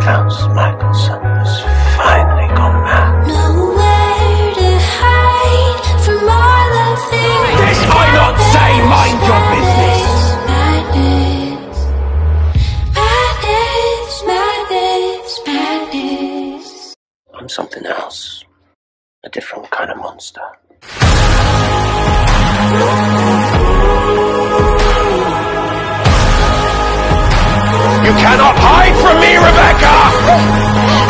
Klaus Mikaelson has finally gone mad. Nowhere to hide from all the things. This I not say, mind your business. Madness, madness. I'm something else. A different kind of monster. You cannot hide from me, Rebecca!